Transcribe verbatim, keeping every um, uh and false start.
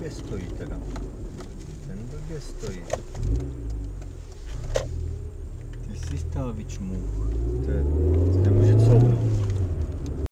blbě stojí teda. Ten blbě stojí. Ty jsi stál vyčmuch. To je